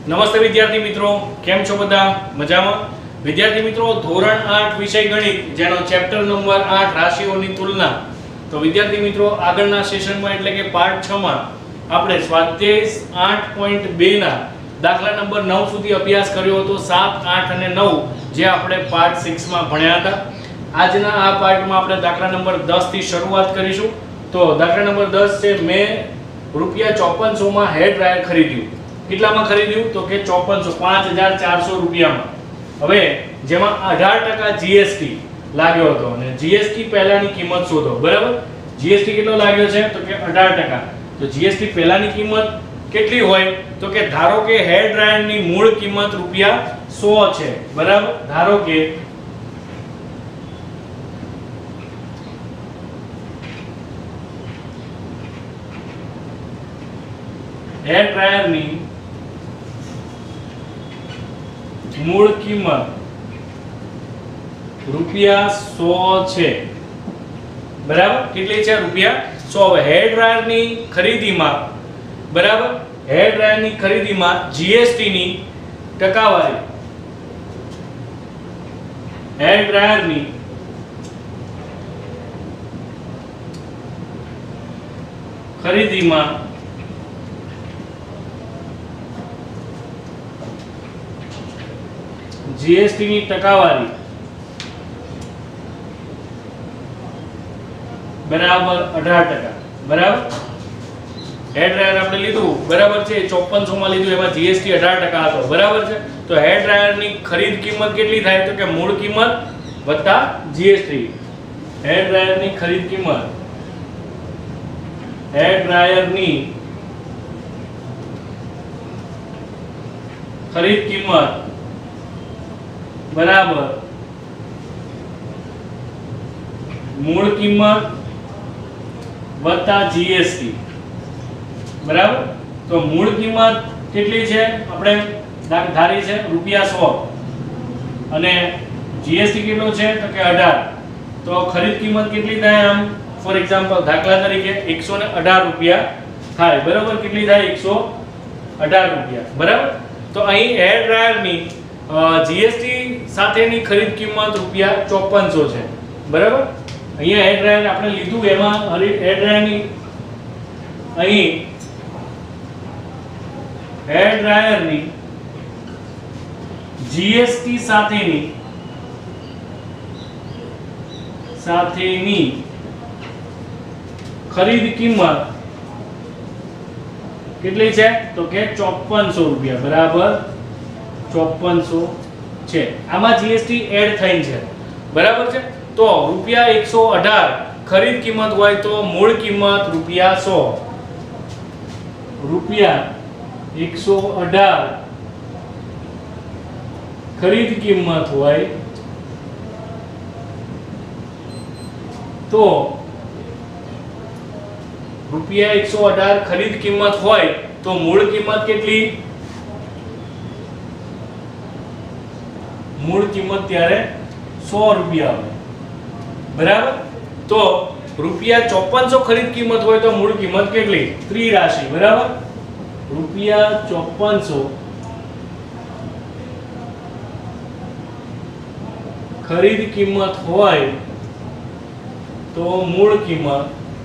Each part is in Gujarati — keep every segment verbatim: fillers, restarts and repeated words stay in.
નમસ્તે વિદ્યાર્થી મિત્રો, કેમ છો બધા? મજામાં? વિદ્યાર્થી મિત્રો, ધોરણ આઠ વિષય ગણિત જેનો ચેપ્ટર નંબર આઠ રાશિઓની તુલના. તો વિદ્યાર્થી મિત્રો, આગળના સેશનમાં એટલે કે પાર્ટ છ માં આપણે સ્વાધ્યાય આઠ પોઈન્ટ બે ના દાખલા નંબર નવ સુધી અભ્યાસ કર્યો હતો. સાત, આઠ અને નવ જે આપણે પાર્ટ છ માં ભણ્યા હતા. આજના આ પાર્ટમાં આપણે દાખલા નંબર દસ થી શરૂઆત કરીશું. તો દાખલા નંબર દસ છે, મેં રૂપિયા ચોપનસો માં હેર ડ્રાયર ખરીદ્યું. કેટલામાં ખરીદ્યું? તો કે ચોપનસો, પાંચ હજાર ચારસો રૂપિયામાં. હવે જેમાં અઢાર ટકા જીએસટી લાગ્યો હતો અને જીએસટી પહેલાની કિંમત શોધો. બરાબર, જીએસટી કેટલો લાગ્યો છે? તો કે અઢાર ટકા. તો જીએસટી પહેલાની કિંમત કેટલી હોય? તો કે ધારો કે હેર ડ્રાયરની મૂળ કિંમત રૂપિયા સો છે. બરાબર, ધારો કે હેર ડ્રાયરની મૂળ કિંમત રૂપિયા સો છે. બરાબર, કેટલી છે? રૂપિયા સો. હવે હેર ડ્રાયરની ખરીદીમાં, બરાબર, હેર ડ્રાયરની ખરીદીમાં જીએસટી ની ટકાવારી, હેર ડ્રાયરની ખરીદીમાં જીએસટી ની ટકાવારી બરાબર અઢાર ટકા. બરાબર, હેર ડ્રાયર આપણે લીધું, બરાબર છે, ચોપનસો માં લીધું, એમાં જીએસટી અઢાર ટકા હતો. બરાબર છે. તો હેર ડ્રાયર ની ખરીદ કિંમત કેટલી થાય? તો કે મૂળ કિંમત વત્તા જીએસટી. હેર ડ્રાયર ની ખરીદ કિંમત, હેર ડ્રાયર ની ખરીદ કિંમત બરાબર મૂળ કિંમત વત્તા જીએસટી. બરાબર, તો મૂળ કિંમત કેટલી છે? આપણે ધારી છે રૂપિયા સો અને જીએસટી કેટલો છે? તો કે અઢાર. તો ખરીદ કિંમત કેટલી થાય? આમ ફોર એક્ઝામ્પલ, દાખલા તરીકે એકસો અઢાર રૂપિયા થાય. બરાબર, કેટલી થાય? એકસો અઢાર રૂપિયા. બરાબર, તો અહીં હેર ડ્રાયરની જીએસટી સાથેની ખરીદ કિંમત રૂપિયા ચોપનસો છે. બરાબર, અહીંયા હેર ડ્રાયર આપણે લીધું, એમાં હેર ડ્રાયરની અહીં હેર ડ્રાયરની જીએસટી સાથેની સાથેની ખરીદ કિંમત કેટલી છે? તો કે ચોપનસો રૂપિયા. બરાબર, ચોપનસો છે. આમાં જીએસટી એડ થઈને છે. બરાબર છે. તો રૂપિયા એકસો અઢાર ખરીદ કિંમત હોય તો મૂળ કિંમત રૂપિયા સો. રૂપિયા એકસો અઢાર ખરીદ કિંમત હોય તો રૂપિયા એકસો અઢાર ખરીદ કિંમત હોય તો મૂળ કિંમત કેટલી? મૂળ કિંમત ત્યારે સો રૂપિયા હોય. બરાબર, તો રૂપિયા ચોપનસો ખરીદ કિંમત હોય તો મૂળ કિંમત કેટલી? ત્રિરાશી. બરાબર, રૂપિયા ચોપનસો ખરીદ કિંમત હોય તો મૂળ કિંમત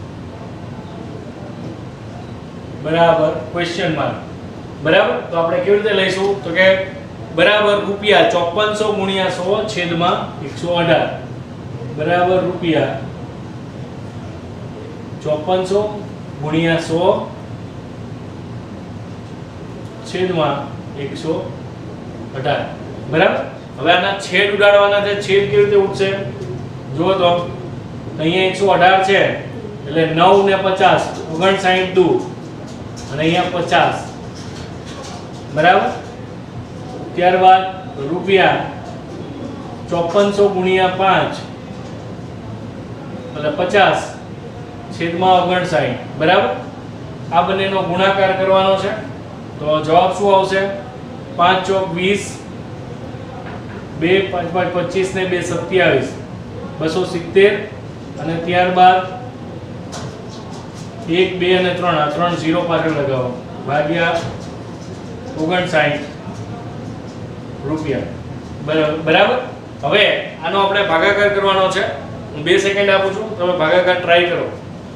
બરાબર ક્વેશ્ચન માર્ક. બરાબર, તો આપણે કેવી રીતે લઈશું? તો કે બરાબર રૂપિયા ચોપનસો ગુણ્યા સો છેદમાં એકસો અઢાર. બરાબર રૂપિયા ચોપનસો ગુણ્યા સો છેદમાં એકસો અઢાર. બરાબર, હવે આના છેદ ઉડાડવાના છે. છેદ કેવી રીતે ઉડશે? જુઓ તો અહીંયા એકસો અઢાર છે એટલે નવ ને પચાસ, ઓગણસાઠ દુ અને અહીંયા પચાસ. બરાબર, ત્યારબાદ રૂપિયા ચોપનસો ગુણ્યા પાંચ એટલે પચાસ છેદમાં ઓગણસાઠ. બરાબર, આ બંનેનો ગુણાકાર કરવાનો છે. તો જવાબ શું આવશે? પાંચ ચોક વીસ, બે પાંચ પાંચ પચીસ ને બે સત્યાવીસ, બસો સિત્તેર અને ત્યારબાદ એક બે અને ત્રણ, આ ત્રણ ઝીરો પાછળ લગાવો, ભાગ્યા ઓગણસાઠ રૂપિયા. બરાબર બરાબર. હવે આનો આપણે ભાગાકાર કરવાનો છે. હું બે સેકન્ડ આપું છું, તમે ભાગાકાર ટ્રાય કરો.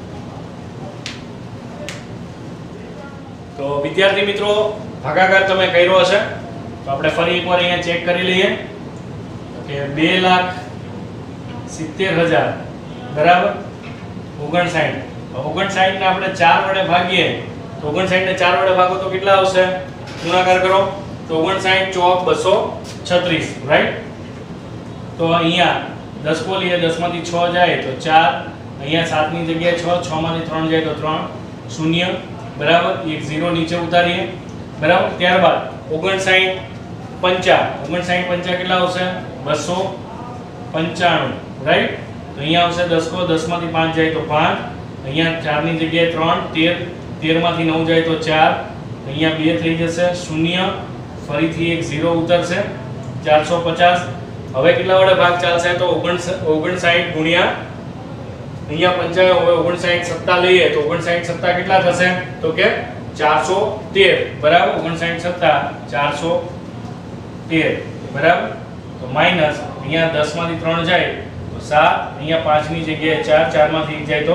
તો વિદ્યાર્થી મિત્રો ભાગાકાર તમે કર્યો હશે તો આપણે ફરી એકવાર અહીંયા ચેક કરી લઈએ કે બે લાખ સિત્તેર હજાર બરાબર ઓગણસાઠ. ઓગણસાઠ ને આપણે ચાર વડે ભાગીએ તો ઓગણસાઠ ને ચાર વડે ભાગો તો કેટલા આવશે? ગુણાકાર કરો તો ઓગણસાઠ ચોક બસો છત્રીસ, રાઈટ. તો અહીંયા દસ કો લઈએ, દસ માંથી છ જાય તો ચાર, અહીંયા સાત ની જગ્યાએ છ, છ માંથી ત્રણ જાય તો ત્રણ, શૂન્ય બરાબર. એક ઝીરો નીચે ઉતારીએ બરાબર. ત્યારબાદ ઓગણસાઠ પંચા, ઓગણસાઠ પંચા કેટલા આવશે? બસો પંચાણું, રાઈટ. તો અહીંયા આવશે દસ કો, દસ માંથી પાંચ જાય તો પાંચ, અહીંયા ચાર ની જગ્યાએ ત્રણ, તેર, તેર માંથી નવ જાય તો ચાર, અહીંયા બે થઈ જશે, શૂન્ય, ફરીથી એક ઝીરો ઉતરશે, ચારસો પચાસ. હવે કેટલા વડે ભાગ ચાલશે? તો ઓગણસાઠ ગુણ્યા અહીંયા પંચાણું, હવે ઓગણસાઠ સત્તા લઈએ તો ઓગણસાઠ સત્તા કેટલા થશે? તો કે ચારસો તેર બરાબર. ઓગણસાઠ સત્તા ચારસો તેર બરાબર. તો માઈનસ અહીંયા દસ માંથી ત્રણ જાય તો સાત, અહીંયા પાંચ ની જગ્યાએ ચાર, ચાર માંથી એક જાય તો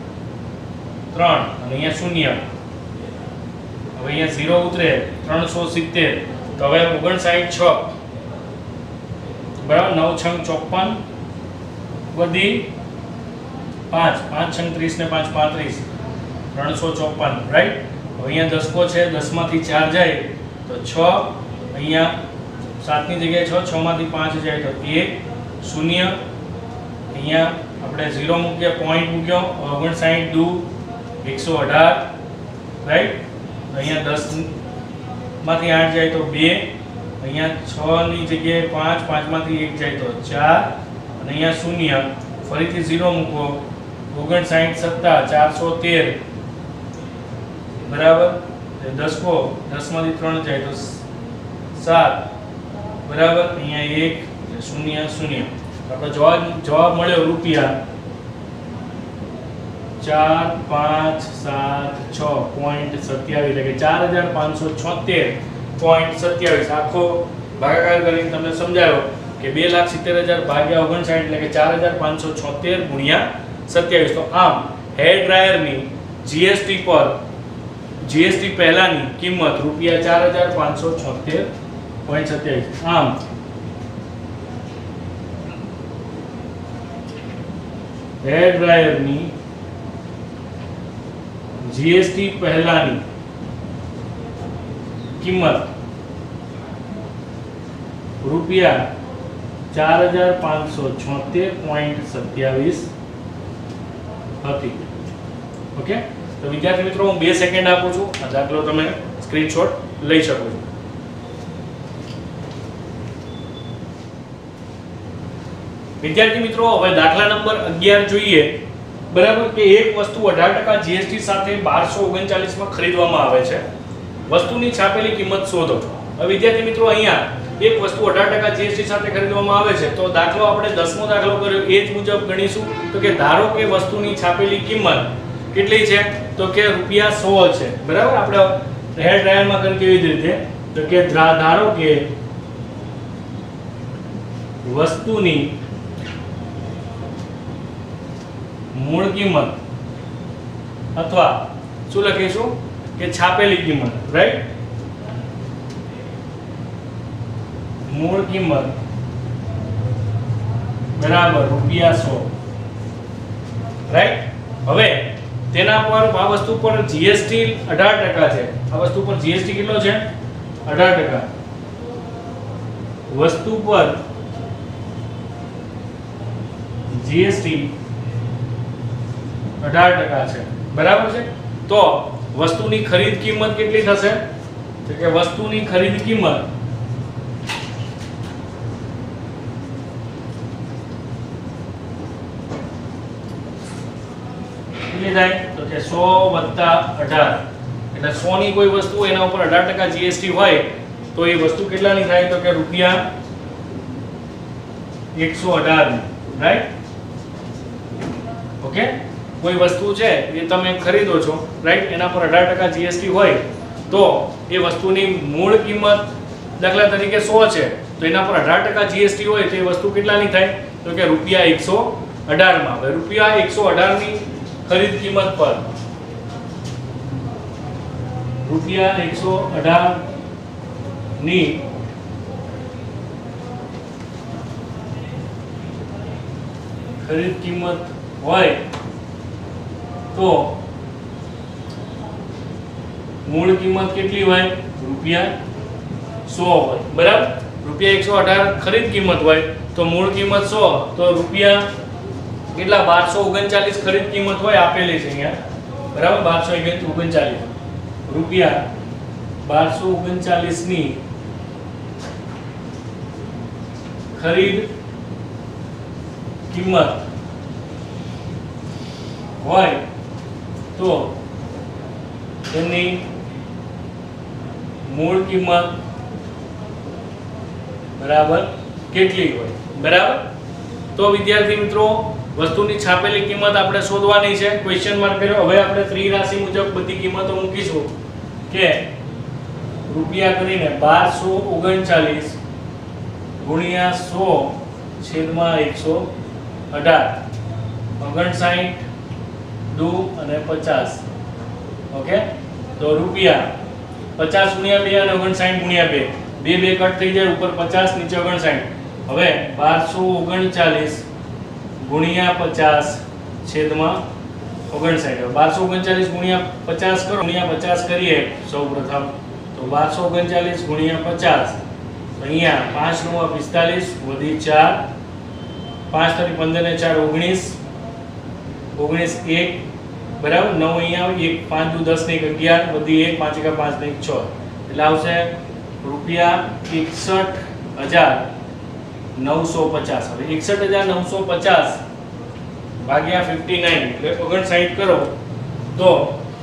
ત્રણ, અને અહીંયા શૂન્ય. હવે અહીંયા ઝીરો ઉતરે, ત્રણસો સિત્તેર. તો હવે ઓગણસાઠ છ બરાબર, નવ છંગ ચોપન વધી પાંચ, પાંચ છંગ ત્રીસ ને પાંચ પાંત્રીસ, ત્રણસો ચોપન, રાઈટ. હવે અહીંયા દસ કો છે, દસ માંથી ચાર જાય તો છ, અહીંયા સાત ની જગ્યાએ છ, છ માંથી પાંચ જાય તો એક, શૂન્ય, અહીંયા આપણે ઝીરો મૂક્યા, પોઈન્ટ મૂક્યો, ઓગણસાઠ દુ એકસો અઢાર, રાઈટ. અહીંયા દસ માંથી આઠ જાય તો બે, અહીંયા છ ની જગ્યાએ પાંચ, પાંચ માંથી એક જાય તો ચાર, અને અહીંયા શૂન્ય, ફરીથી ઝીરો મૂકો, ઓગણસાઠ સત્તા ચારસો તેર બરાબર. દસ કો, દસ માંથી ત્રણ જાય તો સાત બરાબર, અહીંયા એક, શૂન્ય શૂન્ય. આપણો જવાબ જવાબ મળ્યો રૂપિયા ચાર પાંચ સાત છ પોઈન્ટ સત્યાવીસ, એટલે કે ચાર હજાર પાંચસો છોતેર પોઈન્ટ સત્યાવીસ. આખો ભાગાકાર કરીને તમને સમજાયો કે બે લાખ સિત્તેર હજાર ભાગ્યા ઓગણસાઠ એટલે કે ચાર હજાર પાંચસો છોતેર ગુણ્યા સત્યાવીસ. તો આમ હેર ડ્રાયરની જીએસટી પર જીએસટી પહેલાની કિંમત રૂપિયા ચાર હજાર પાંચસો છોતેર પોઈન્ટ સત્યાવીસ. આમ હેર ડ્રાયરની જીએસટી પહેલાની કિંમત રૂપિયા ચાર હજાર પાંચસો છોતેર પોઈન્ટ સત્યાવીસ હતી. ઓકે. તો વિદ્યાર્થી મિત્રો હું બે સેકન્ડ આપું છું, આ દાખલો તમે સ્ક્રીનશોટ લઈ શકો છો. વિદ્યાર્થી મિત્રો હવે દાખલા નંબર અગિયાર જોઈએ બરાબર. કે એક વસ્તુ અઢાર ટકા જીએસટી સાથે બારસો ઓગણચાલીસ માં ખરીદવામાં આવે છે, વસ્તુની છાપેલી કિંમત શોધો. હવે વિદ્યાર્થી મિત્રો અહીંયા એક વસ્તુ અઢાર ટકા જીએસટી સાથે ખરીદવામાં આવે છે તો દાખલો આપણે દસમો દાખલો કર્યો એ જ મુજબ ગણીશું. તો કે ધારો કે વસ્તુની છાપેલી કિંમત કેટલી છે? તો કે રૂપિયા સો છે બરાબર. આપણે હેર ડ્રાયરમાં કરી કેવી રીતે? તો કે ધારો કે વસ્તુની મૂળ કિંમત અથવા શું લખીશું કે છાપેલી કિંમત, રાઈટ. મૂળ કિંમત બરાબર રૂપિયા સો, રાઈટ. હવે તેના પર આ વસ્તુ પર જીએસટી અઢાર ટકા છે. આ વસ્તુ પર જીએસટી કેટલો છે? અઢાર ટકા. વસ્તુ પર જીએસટી અઢાર ટકા છે બરાબર છે. તો વસ્તુની ખરીદ કિંમત કેટલી થશે? તો કે વસ્તુની ખરીદ કિંમત કેટલી થાય? તો કે સો વત્તા અઢાર એટલે સો ની કોઈ વસ્તુ એના ઉપર અઢાર ટકા જીએસટી હોય તો એ વસ્તુ કેટલાની થાય? તો કે રૂપિયા એકસો અઢાર ની, રાઈટ. ઓકે. કોઈ વસ્તુ છે એ તમે ખરીદો છો, રાઈટ, એના પર અઢાર ટકા જીએસટી હોય તો એ વસ્તુની મૂળ કિંમત દાખલા તરીકે સો છે તો એના પર અઢાર ટકા જીએસટી હોય તો એ વસ્તુ કેટલાની થાય તો કે રૂપિયા એકસો અઢાર માં. હવે રૂપિયા એકસો અઢાર ની ખરીદ કિંમત પર રૂપિયા એકસો અઢાર ની ખરીદ કિંમત હોય તો મૂળ કિંમત કેટલી હોય રૂપિયા સો હોય. બરાબર, રૂપિયા એકસો અઢાર ખરીદ કિંમત હોય તો મૂળ કિંમત સો, તો રૂપિયા કેટલા બારસો ઓગણચાલીસ ખરીદ કિંમત હોય આપેલી છે અહીંયા. બરાબર, બારસો ઓગણચાલીસ રૂપિયા બારસો ઓગણચાલીસ ની ખરીદ કિંમત હોય તો એની મૂળ કિંમત બરાબર કેટલી હોય. બરાબર, તો વિદ્યાર્થી મિત્રો વસ્તુની છાપેલી કિંમત આપણે શોધવાની છે. ક્વેશ્ચન માર્ક કર્યો. હવે આપણે ત્રિરાશિ મુજબ બધી કિંમતો મૂકીશું કે રૂપિયા કરીને બારસો ઓગણચાલીસ ગુણ્યા સો છેદમાં એકસો અઢાર ઓગણસાઠ દુ અને પચાસ. ઓકે, તો રૂપિયા પચાસ ગુણ્યા બે અને ઓગણસાઠ ગુણ્યા બે, બે બે કટ થઈ જાય, ઉપર પચાસ નીચે ઓગણસાઠ. હવે બારસો ઓગણચાલીસ ગુણ્યા પચાસ છેદમાં ઓગણસાઠ. બારસો ઓગણચાલીસ ગુણ્યા પચાસ કરો, ગુણ્યા પચાસ કરીએ સૌપ્રથમ તો બારસો ઓગણચાલીસ ગુણ્યા પચાસ, અહીંયા પાંચ નવ પિસ્તાલીસ વધી ચાર, પાંચ તરી પંદર ને ચાર ઓગણીસ, ઓગણીસ એક બરાબર, નવ અહીંયા આવે એક, પાંચ દુ દસ ને એક અગિયાર, વધી એક, પાંચ એકા પાંચ ને એક છ, એટલે આવશે રૂપિયા એકસઠ હજાર નવસો પચાસ. હવે એકસઠ હજાર નવસો પચાસ ભાગ્યા ફિફ્ટી નાઇન એટલે ઓગણસાઠ કરો તો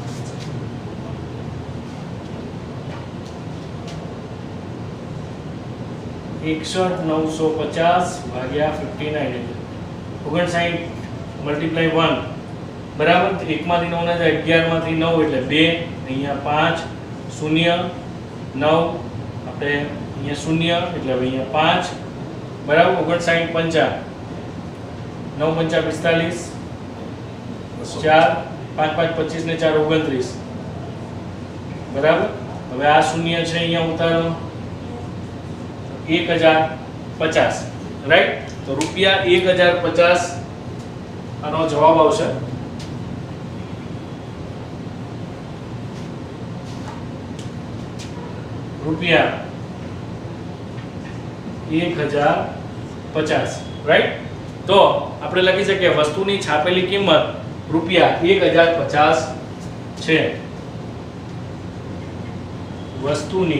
એકસઠ નવસો પચાસ ભાગ્યા ફિફ્ટી નાઇન એટલે ઓગણસાઠ મલ્ટીપ્લાય વન બરાબર, એક માંથી નવ ના જાય, અગિયાર માંથી નવ એટલે બે, અહીંયા પાંચ, શૂન્ય નવ આપણે અહીંયા શૂન્ય એટલે હવે અહીંયા પાંચ બરાબર, ઓગણસાઠ પંચા નવ પંચા પિસ્તાલીસ, ચાર પાંચ પાંચ પચીસ ને ચાર ઓગણત્રીસ બરાબર. હવે આ શૂન્ય છે અહીંયા ઉતારો એક હજાર પચાસ. રાઈટ, તો રૂપિયા એક હજાર પચાસ આનો જવાબ આવશે. રૂપિયા એક હજાર પચાસ. રાઈટ, તો આપણે લખી શકીએ વસ્તુની છાપેલી કિંમત રૂપિયા એક હજાર પચાસ છે. વસ્તુની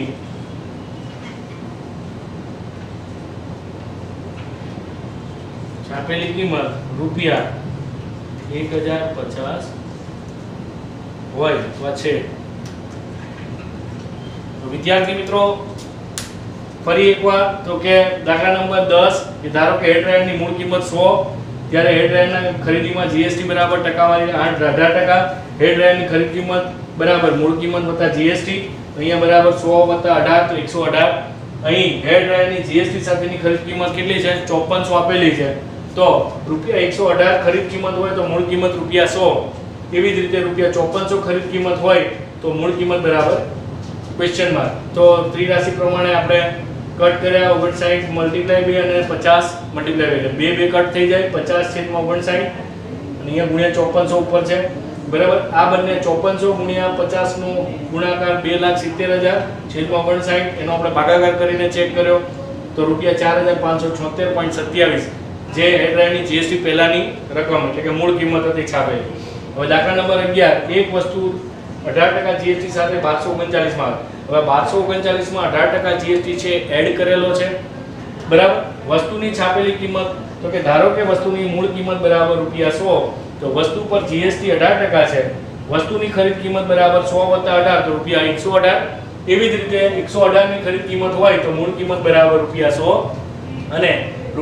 છાપેલી કિંમત રૂપિયા એક હજાર પચાસ હોય અથવા છે. તો વિદ્યાર્થી મિત્રો ફરી એકવાર તો કે દાખલા નંબર દસ કે ધારો કે હેર ડ્રાયરની મૂળ કિંમત સો, ત્યારે હેર ડ્રાયરના ખરીદીમાં જીએસટી બરાબર ટકાવારી અઢાર ટકા, હેર ડ્રાયરની ખરીદ કિંમત બરાબર મૂળ કિંમત વત્તા જીએસટી, અહીંયા બરાબર સો વત્તા અઢાર તો એકસો અઢાર. અહીં હેર ડ્રાયરની જીએસટી સાથેની ખરીદ કિંમત કેટલી છે ચોપનસો આપેલી છે, તો રૂપિયા એકસો અઢાર ખરીદ કિંમત હોય તો મૂળ કિંમત રૂપિયા સો, એવી જ રીતે રૂપિયા ચોપનસો ખરીદ કિંમત હોય તો મૂળ કિંમત બરાબર ક્વેશ્ચન માર્ક. તો ત્રિરાશિ પ્રમાણે આપણે કટ કર્યા, ઓગણસાઠ મલ્ટીપ્લાય બે અને પચાસ મલ્ટીપ્લાય બે, બે બે કટ થઈ જાય, પચાસ છેદમાં ઓગણસાઠ અને અહીંયા ગુણ્યા ચોપનસો ઉપર છે બરાબર. આ બંને ચોપનસો ગુણ્યા પચાસ નો ગુણાકાર બે લાખ સિત્તેર હજાર છેદમાં ઓગણસાઠ, એનો આપણે ભાગાકાર કરીને ચેક કર્યો તો રૂપિયા ચાર હજાર પાંચસો છોતેર પોઈન્ટ સત્યાવીસ જે હેર ડ્રાયરની જીએસટી પહેલાની રકમ એટલે કે મૂળ કિંમત હતી છાપેલી. હવે દાખલા નંબર અગિયાર, એક વસ્તુ અઢાર ટકા જીએસટી સાથે બારસો ઓગણચાલીસ માં આવે. હવે બારસો ઓગણચાલીસ માં અઢાર ટકા જીએસટી છે એડ કરેલો છે બરાબર. વસ્તુની છાપેલી કિંમત તો કે ધારો કે વસ્તુની મૂળ કિંમત બરાબર રૂપિયા સો, તો વસ્તુ પર જીએસટી અઢાર ટકા છે, વસ્તુની ખરીદ કિંમત બરાબર સો વત્તા અઢાર તો રૂપિયા એકસો અઢાર. એવી જ રીતે એકસો અઢાર ની ખરીદ કિંમત હોય તો મૂળ કિંમત બરાબર રૂપિયા સો, અને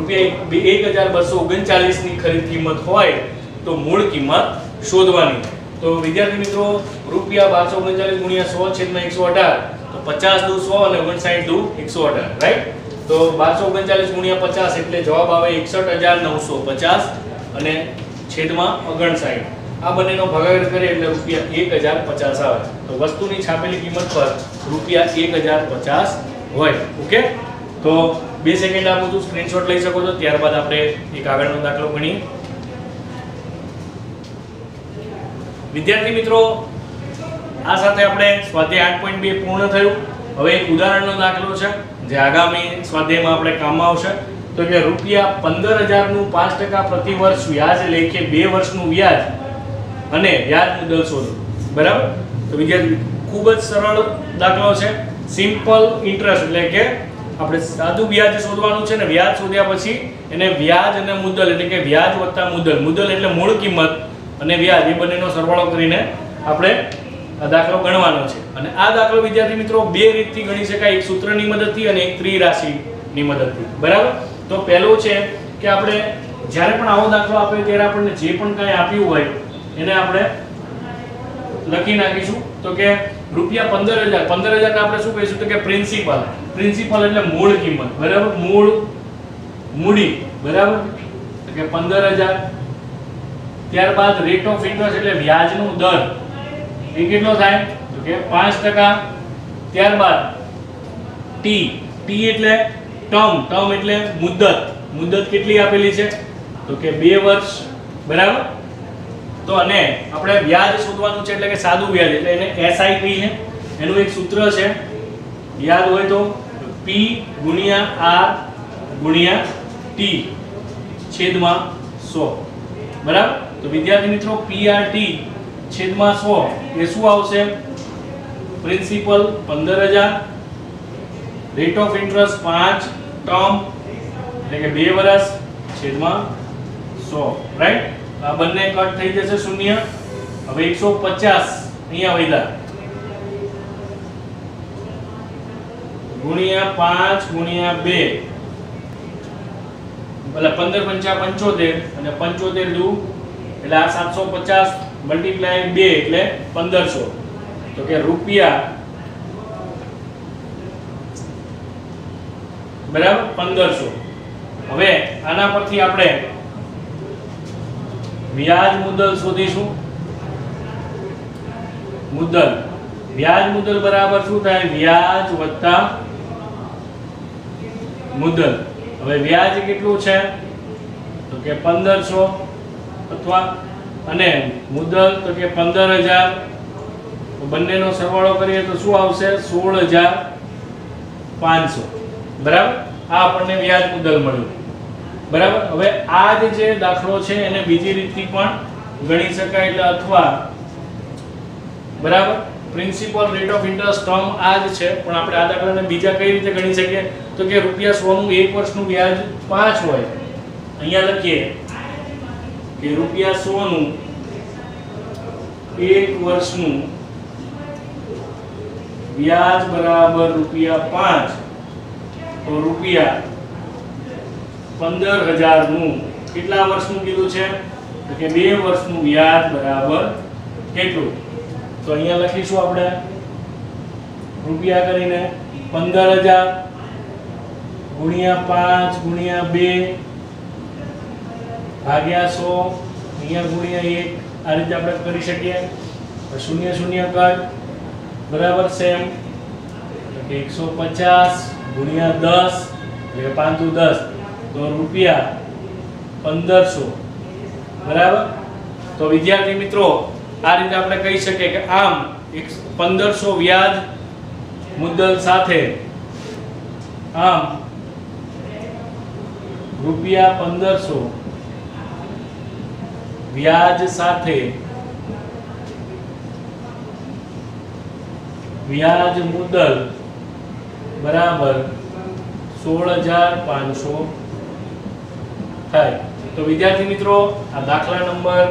રૂપિયા એક હજાર બસો ઓગણચાલીસ ની ખરીદ કિંમત હોય તો મૂળ કિંમત શોધવાની. તો વિદ્યાર્થી મિત્રો રૂપિયા બારસો ઓગણચાલીસ ગુણ્યા સો છેદમાં એકસો અઢાર, તો પચાસ દુ સો અને ઓગણસાઠ દુ એકસો અઢાર, રાઈટ? તો બારસો ઓગણચાલીસ ગુણ્યા પચાસ એટલે જવાબ આવે એકસઠ હજાર નવસો પચાસ અને છેદમાં ઓગણસાઠ. આ બંનેનો ભાગાકાર કરીએ એટલે રૂપિયા એક હજાર પચાસ આવે. તો વસ્તુની છાપેલી કિંમત પર રૂપિયા એક હજાર પચાસ હોય. ઓકે, તો બે સેકન્ડ આપું છું, સ્ક્રીનશોટ લઈ શકો છો. ત્યારબાદ આપણે એક આગળનો દાખલો ગણીએ. વિદ્યાર્થી મિત્રો, આ સાથે આપણે સ્વાધ્યાય આઠ પોઈન્ટ બે પૂર્ણ થયું. હવે એક ઉદાહરણનો દાખલો છે જે આગામી સ્વાધ્યાયમાં આપણે કામમાં આવશે. તો કે રૂપિયા પંદર હજાર નું પાંચ ટકા પ્રતિ વર્ષ વ્યાજ લેખે બે વર્ષનું વ્યાજ અને વ્યાજ મુદ્દલ શોધો. બરાબર? તો વિદ્યાર્થી ખૂબ જ સરળ દાખલો છે. સિમ્પલ ઇન્ટરેસ્ટ એટલે કે આપણે સાદું વ્યાજ શોધવાનું છે ને વ્યાજ શોધ્યા પછી એને વ્યાજ અને મુદ્દલ એટલે કે વ્યાજ વત્તા મુદ્દલ, મુદ્દલ એટલે મૂળ કિંમત અને વ્યાજ એ બંનેનો સરવાળો કરીને આપણે આ દાખલો ગણવાનો છે. અને આ દાખલો વિદ્યાર્થી મિત્રો બે રીતથી ગણી શકાય, એક સૂત્રની મદદથી અને એક ત્રિરાશિની મદદથી. બરાબર? તો પહેલું છે કે આપણે જ્યારે પણ આવો દાખલો આપે ત્યારે આપણને જે પણ કાંઈ આપ્યું હોય એને આપણે લખી નાખીશું. તો કે રૂપિયા પંદર હજાર, પંદર હજાર ને આપણે શું કહીશું? તો કે પ્રિન્સિપલ. પ્રિન્સિપલ એટલે મૂળ કિંમત. બરાબર? મૂળ મૂડી. બરાબર? તો કે પંદર હજાર. ત્યારબાદ રેટ ઓફ ઇન્ટરેસ્ટ એટલે વ્યાજનો દર, એ કેટલો થાય? તો કે પાંચ ટકા. ત્યારબાદ ટી, ટી એટલે ટર્મ, ટર્મ એટલે મુદ્દત. મુદ્દત કેટલી આપેલી છે? તો કે બે વર્ષ. બરાબર? તો અને આપણે વ્યાજ શોધવાનું છે એટલે કે સાદું વ્યાજ એટલે એને એસઆઈ કહીએ. એનું એક સૂત્ર છે, યાદ હોય તો P ગુણ્યા R ગુણ્યા T છેદમાં સો. બરાબર? તો વિદ્યાર્થી મિત્રો P R T છેદમાં સો એ શું આવશે? પ્રિન્સિપલ પંદર હજાર, રેટ ઓફ ઇન્ટરેસ્ટ પાંચ, ટર્મ એટલે કે બે વર્ષ છેદમાં સો. રાઈટ? આ બંને કટ થઈ જશે શૂન્ય. હવે એકસો પચાસ અહીંયા વધ્યા ગુણ્યા પાંચ ગુણ્યા બે એટલે પંદર પંચા પંચોતેર અને પંચોતેર દુ એટલે આ સાતસો પચાસ મલ્ટીપ્લાય બે એટલે પંદરસો. તો કે રૂપિયા બરાબર પંદરસો. હવે આના પરથી આપણે વ્યાજ મુદ્દલ શોધીશું. મુદ્દલ, વ્યાજ મુદ્દલ બરાબર શું થાય? વ્યાજ વત્તા મુદ્દલ. હવે વ્યાજ કેટલું છે? તો કે પંદરસો અથવા અને મુદ્દલ તો કે પંદર હજાર. તો બંનેનો સરવાળો કરીએ તો શું આવશે? સોળ હજાર પાંચસો. બરાબર? આ આપણને વ્યાજ મુદ્દલ મળ્યું. બરાબર? હવે આ જે દાખલો છે એને બીજી રીતથી પણ ગણી શકાય એટલે અથવા બરાબર principal rate of interest term આ જ છે પણ આપણે આ દાખલાને બીજા કઈ રીતે ગણી શકીએ? તો કે રૂપિયા સો નું એક વર્ષનું વ્યાજ પાંચ હોય. અહીંયા લખીએ કે રૂપિયા સો નું એક વર્ષનું વ્યાજ બરાબર રૂપિયા પાંચ. તો રૂપિયા પંદર હજાર નું કેટલા વર્ષનું કીધું છે? તો કે બે વર્ષનું વ્યાજ બરાબર કેટલું? તો અહીંયા લખીશું આપણે રૂપિયા કરીને પંદર હજાર ગુણ્યા પાંચ ગુણ્યા બે ભાગ્યા સો અહીંયા ગુણ્યા એક. આ રીતે આપણે કરી શકીએ. શૂન્ય શૂન્ય કટ બરાબર સેમ. તો કે એકસો પચાસ ગુણ્યા દસ એટલે પાંચ દુ દસ તો રૂપિયા પંદરસો. બરાબર? તો વિદ્યાર્થી મિત્રો આ રીતે આપણે કહી શકીએ કે આમ પંદરસો વ્યાજ મુદ્દલ સાથે આમ રૂપિયા પંદરસો વ્યાજ સાથે વ્યાજ મુદ્દલ બરાબર સોળ હજાર પાંચસો થાય. તો વિદ્યાર્થી મિત્રો આ દાખલા નંબર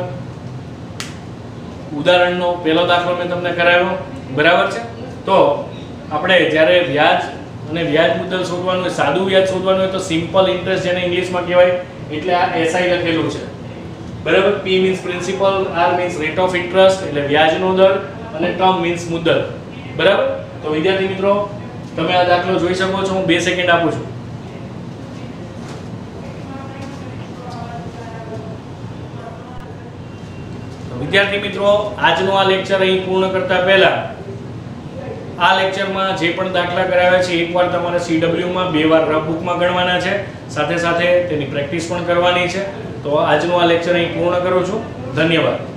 ઉદાહરણનો પહેલો દાખલો મેં તમને કરાવ્યો. બરાબર છે? તો આપણે જ્યારે વ્યાજ અને વ્યાજ મુદ્દલ શોધવાનું હોય, સાદું વ્યાજ શોધવાનું હોય તો સિમ્પલ ઇન્ટરેસ્ટ જેને ઇંગ્લિશમાં કહેવાય એટલે આ એસઆઈ લખેલું છે. બરાબર. P means principal, R means rate of interest એટલે વ્યાજનો દર અને ટર્મ મીન્સ મુદ્દત. બરાબર. તો વિદ્યાર્થી મિત્રો તમે આ દાખલો જોઈ શકો છો. હું બે સેકન્ડ આપું છું. તો વિદ્યાર્થી મિત્રો આજનો આ લેક્ચર અહીં પૂર્ણ કરતા પહેલા આ લેક્ચરમાં જે પણ દાખલા કરાવ્યા છે એકવાર તમારે સી ડબલ્યુ માં બે વાર રફ બુકમાં ગણવાના છે, સાથે સાથે તેની પ્રેક્ટિસ પણ કરવાની છે. તો આજનું આ લેક્ચર અહીં પૂર્ણ કરું છું. ધન્યવાદ.